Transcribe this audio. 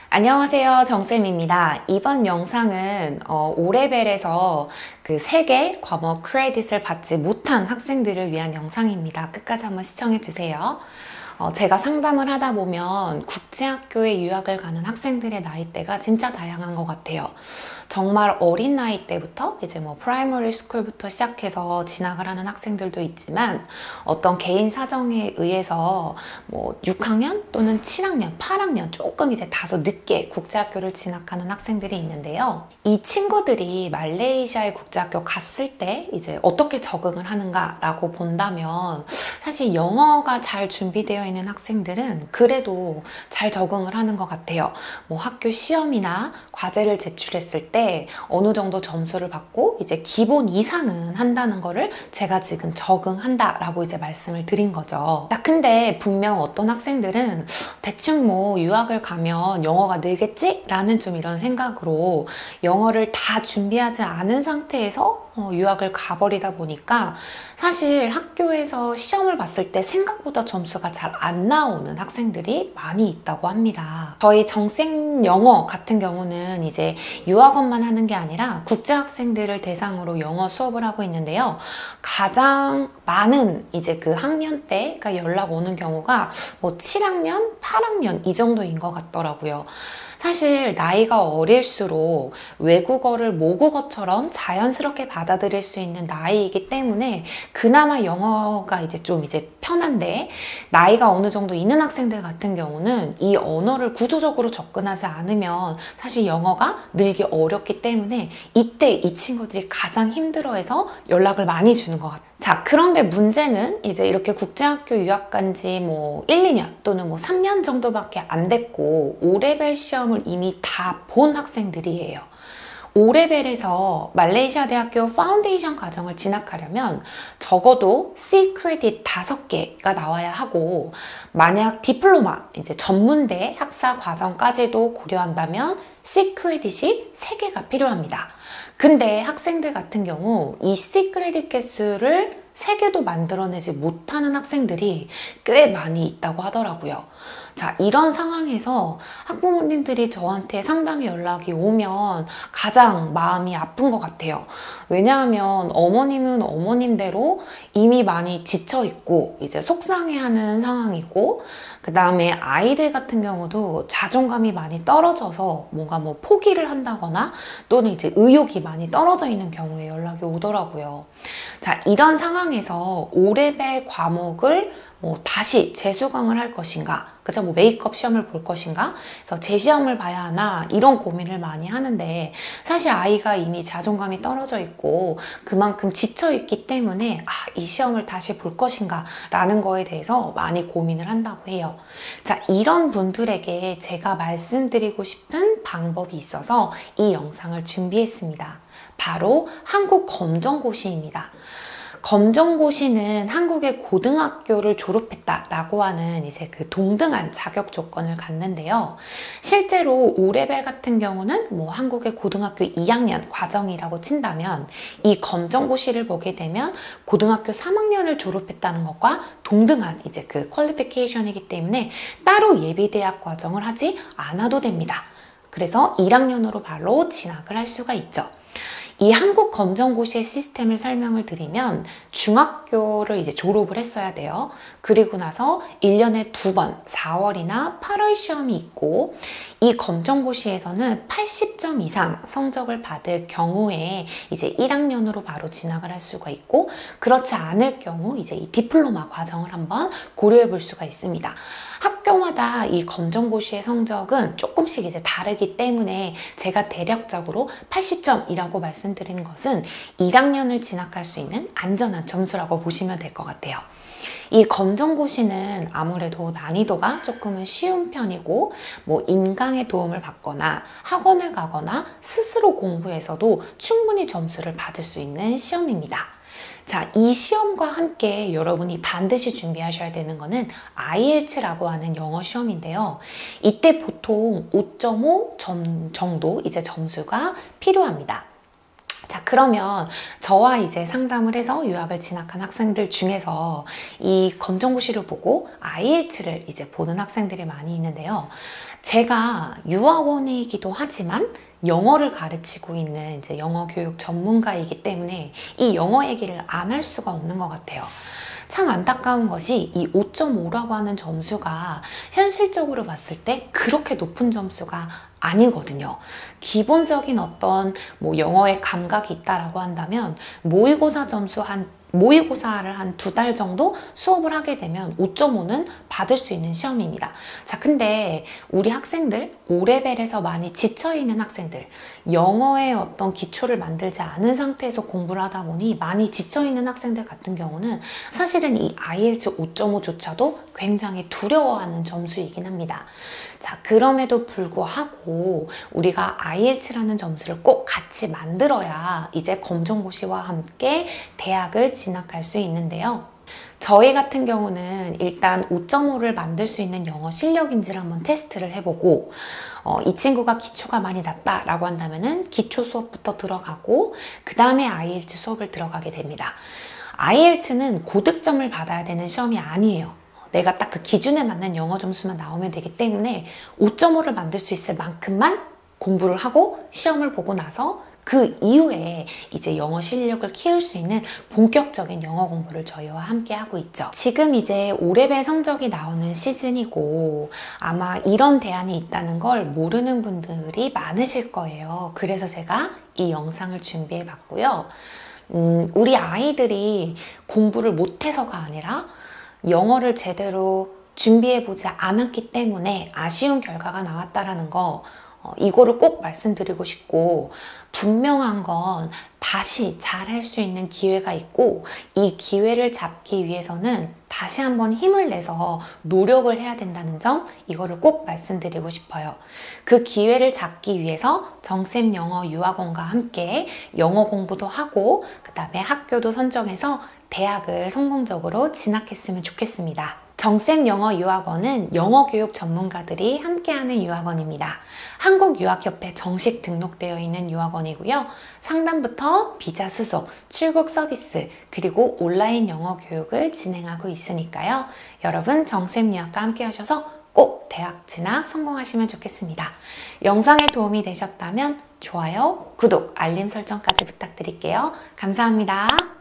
안녕하세요, 정쌤입니다. 이번 영상은 O레벨에서 그 3개 과목 크레딧을 받지 못한 학생들을 위한 영상입니다. 끝까지 한번 시청해 주세요. 제가 상담을 하다 보면 국제학교에 유학을 가는 학생들의 나이대가 진짜 다양한 것 같아요. 정말 어린 나이 때부터 이제 프라이머리 스쿨부터 시작해서 진학을 하는 학생들도 있지만 어떤 개인 사정에 의해서 6학년 또는 7학년, 8학년 조금 이제 다소 늦게 국제학교를 진학하는 학생들이 있는데요. 이 친구들이 말레이시아의 국제학교 갔을 때 이제 어떻게 적응을 하는가라고 본다면 사실 영어가 잘 준비되어 있는 학생들은 그래도 잘 적응을 하는 것 같아요. 학교 시험이나 과제를 제출했을 때 어느 정도 점수를 받고 이제 기본 이상은 한다는 거를 제가 지금 적응한다라고 이제 말씀을 드린 거죠. 자, 근데 분명 어떤 학생들은 대충 유학을 가면 영어가 늘겠지? 라는 좀 이런 생각으로 영어를 다 준비하지 않은 상태에서 유학을 가버리다 보니까 사실 학교에서 시험을 봤을 때 생각보다 점수가 잘 안 나오는 학생들이 많이 있다고 합니다. 저희 정생 영어 같은 경우는 이제 유학원만 하는 게 아니라 국제학생들을 대상으로 영어 수업을 하고 있는데요. 가장 많은 이제 그 학년대가 연락 오는 경우가 7학년, 8학년 이 정도인 것 같더라고요. 사실 나이가 어릴수록 외국어를 모국어처럼 자연스럽게 받아들일 수 있는 나이이기 때문에 그나마 영어가 이제 좀 편한데, 나이가 어느 정도 있는 학생들 같은 경우는 이 언어를 구조적으로 접근하지 않으면 사실 영어가 늘기 어렵기 때문에 이때 이 친구들이 가장 힘들어해서 연락을 많이 주는 것 같아요. 자, 그런데 문제는 이제 이렇게 국제학교 유학 간 지 1, 2년 또는 3년 정도밖에 안 됐고 O레벨 시험을 이미 다 본 학생들이에요. O레벨에서 말레이시아 대학교 파운데이션 과정을 진학하려면 적어도 C 크레딧 5개가 나와야 하고, 만약 디플로마, 이제 전문대 학사 과정까지도 고려한다면 C 크레딧이 3개가 필요합니다. 근데 학생들 같은 경우 이 C 크레딧 개수를 3개도 만들어내지 못하는 학생들이 꽤 많이 있다고 하더라고요. 자, 이런 상황에서 학부모님들이 저한테 상담 연락이 오면 가장 마음이 아픈 것 같아요. 왜냐하면 어머님은 어머님대로 이미 많이 지쳐있고 이제 속상해하는 상황이고, 그 다음에 아이들 같은 경우도 자존감이 많이 떨어져서 뭔가 포기를 한다거나 또는 이제 의욕이 많이 떨어져 있는 경우에 연락이 오더라고요. 자, 이런 상황에서 O레벨 과목을 다시 재수강을 할 것인가, 그죠? 메이크업 시험을 볼 것인가, 그래서 재시험을 봐야 하나, 이런 고민을 많이 하는데, 사실 아이가 이미 자존감이 떨어져 있고 그만큼 지쳐 있기 때문에 이 시험을 다시 볼 것인가 라는 거에 대해서 많이 고민을 한다고 해요. 자, 이런 분들에게 제가 말씀드리고 싶은 방법이 있어서 이 영상을 준비했습니다. 바로 한국검정고시입니다. 검정고시는 한국의 고등학교를 졸업했다라고 하는 이제 그 동등한 자격 조건을 갖는데요. 실제로 O레벨 같은 경우는 한국의 고등학교 2학년 과정이라고 친다면, 이 검정고시를 보게 되면 고등학교 3학년을 졸업했다는 것과 동등한 이제 그 퀄리피케이션이기 때문에 따로 예비대학 과정을 하지 않아도 됩니다. 그래서 1학년으로 바로 진학을 할 수가 있죠. 이 한국 검정고시의 시스템을 설명을 드리면, 중학교를 이제 졸업을 했어야 돼요. 그리고 나서 1년에 2번 4월이나 8월 시험이 있고, 이 검정고시에서는 80점 이상 성적을 받을 경우에 이제 1학년으로 바로 진학을 할 수가 있고, 그렇지 않을 경우 이제 이 디플로마 과정을 한번 고려해 볼 수가 있습니다. 학교마다 이 검정고시의 성적은 조금씩 이제 다르기 때문에 제가 대략적으로 80점이라고 말씀드리는 것은 1학년을 진학할 수 있는 안전한 점수라고 보시면 될 것 같아요. 이 검정고시는 아무래도 난이도가 조금은 쉬운 편이고, 인강의 도움을 받거나 학원을 가거나 스스로 공부해서도 충분히 점수를 받을 수 있는 시험입니다. 자, 이 시험과 함께 여러분이 반드시 준비하셔야 되는 거는 IELTS라고 하는 영어 시험인데요. 이때 보통 5.5점 정도 이제 점수가 필요합니다. 자, 그러면 저와 이제 상담을 해서 유학을 진학한 학생들 중에서 이 검정고시를 보고 IELTS를 이제 보는 학생들이 많이 있는데요. 제가 유학원이기도 하지만 영어를 가르치고 있는 이제 영어 교육 전문가이기 때문에 이 영어 얘기를 안 할 수가 없는 것 같아요. 참 안타까운 것이 이 5.5라고 하는 점수가 현실적으로 봤을 때 그렇게 높은 점수가 아니거든요. 기본적인 어떤 뭐 영어의 감각이 있다라고 한다면 모의고사를 한 2달 정도 수업을 하게 되면 5.5는 받을 수 있는 시험입니다. 자, 근데 우리 학생들, 5레벨에서 많이 지쳐있는 학생들, 영어의 어떤 기초를 만들지 않은 상태에서 공부를 하다 보니 많이 지쳐있는 학생들 같은 경우는 사실은 이 IELTS 5.5조차도 굉장히 두려워하는 점수이긴 합니다. 자, 그럼에도 불구하고 우리가 IELTS라는 점수를 꼭 같이 만들어야 이제 검정고시와 함께 대학을 진학할 수 있는데요. 저희 같은 경우는 일단 5.5를 만들 수 있는 영어 실력인지를 한번 테스트를 해보고 이 친구가 기초가 많이 낮다라고 한다면은 기초 수업부터 들어가고 그 다음에 IELTS 수업을 들어가게 됩니다. IELTS는 고득점을 받아야 되는 시험이 아니에요. 내가 딱 그 기준에 맞는 영어 점수만 나오면 되기 때문에 5.5를 만들 수 있을 만큼만 공부를 하고 시험을 보고 나서 그 이후에 이제 영어 실력을 키울 수 있는 본격적인 영어 공부를 저희와 함께 하고 있죠. 지금 이제 5레벨 성적이 나오는 시즌이고 아마 이런 대안이 있다는 걸 모르는 분들이 많으실 거예요. 그래서 제가 이 영상을 준비해 봤고요. 우리 아이들이 공부를 못해서가 아니라 영어를 제대로 준비해보지 않았기 때문에 아쉬운 결과가 나왔다라는 거 이거를 꼭 말씀드리고 싶고 분명한 건 다시 잘할 수 있는 기회가 있고 이 기회를 잡기 위해서는 다시 한번 힘을 내서 노력을 해야 된다는 점 이거를 꼭 말씀드리고 싶어요. 그 기회를 잡기 위해서 정쌤 영어 유학원과 함께 영어 공부도 하고 그 다음에 학교도 선정해서 대학을 성공적으로 진학했으면 좋겠습니다. 정쌤 영어 유학원은 영어 교육 전문가들이 함께하는 유학원입니다. 한국유학협회 정식 등록되어 있는 유학원이고요. 상담부터 비자 수속, 출국 서비스, 그리고 온라인 영어 교육을 진행하고 있으니까요. 여러분 정쌤 유학과 함께 하셔서 꼭 대학 진학 성공하시면 좋겠습니다. 영상에 도움이 되셨다면 좋아요, 구독, 알림 설정까지 부탁드릴게요. 감사합니다.